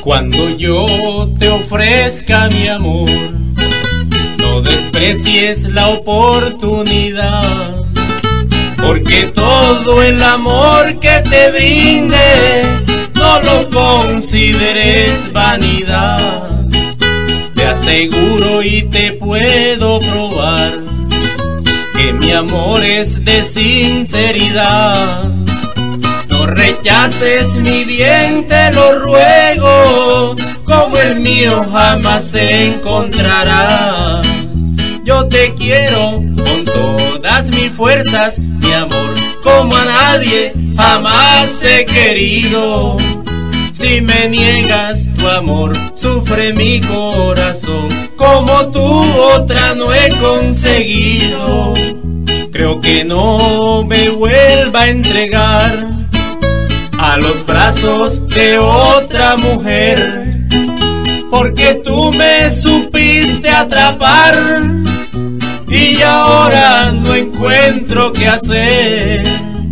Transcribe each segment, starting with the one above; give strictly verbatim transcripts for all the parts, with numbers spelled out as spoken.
Cuando yo te ofrezca mi amor, no desprecies la oportunidad, porque todo el amor que te brinde no lo consideres vanidad. Te aseguro y te puedo probar que mi amor es de sinceridad. No rechaces mi bien, te lo ruego, como el mío jamás encontrarás. Yo te quiero con todas mis fuerzas, mi amor, como a nadie jamás he querido. Si me niegas tu amor, sufre mi corazón, como tú otra no he conseguido. Creo que no me vuelva a entregar a los brazos de otra mujer, porque tú me supiste atrapar y ahora no encuentro qué hacer.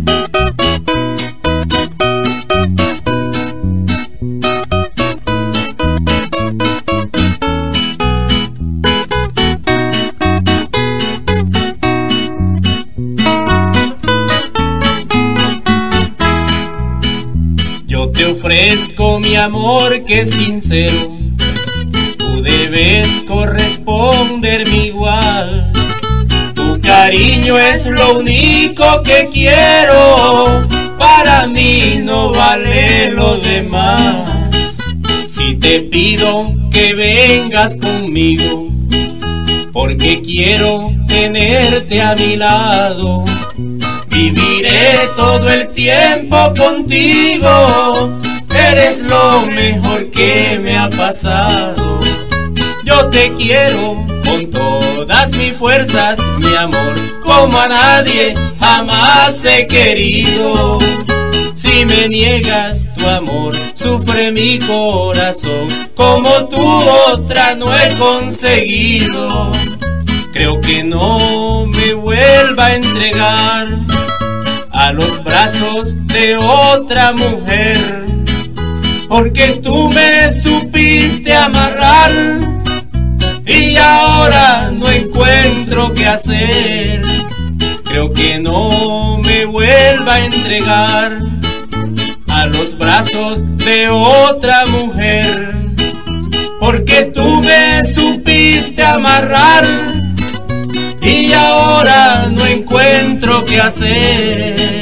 Yo te ofrezco mi amor que es sincero, tú debes corresponderme igual. Tu cariño es lo único que quiero, para mí no vale lo demás. Si te pido que vengas conmigo, porque quiero tenerte a mi lado, viviré todo el tiempo contigo, eres lo mejor que me ha pasado. Yo te quiero con todas mis fuerzas, mi amor, como a nadie jamás he querido. Si me niegas tu amor, sufre mi corazón, como tú otra no he conseguido. Creo que no me vuelva a entregar a los brazos de otra mujer, porque tú me supiste amarrar y ahora no encuentro qué hacer. Creo que no me vuelva a entregar a los brazos de otra mujer, porque tú me supiste amarrar y ahora no encuentro qué hacer.